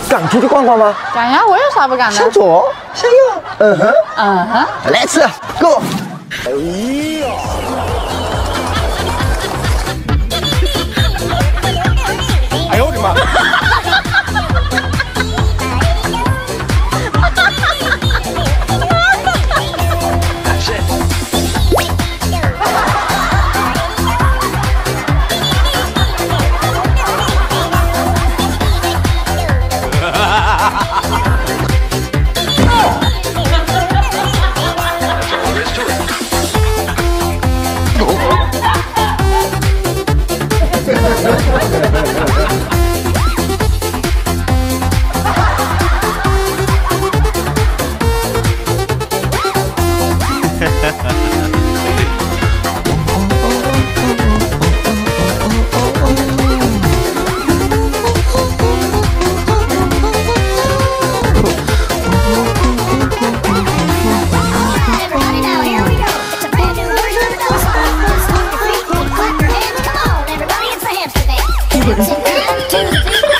敢出去逛逛吗？ 敢呀，我有啥不敢的？ 向左，向右，Let's go。哎呀！哎呦我的妈！ It's a 1, 2, 3.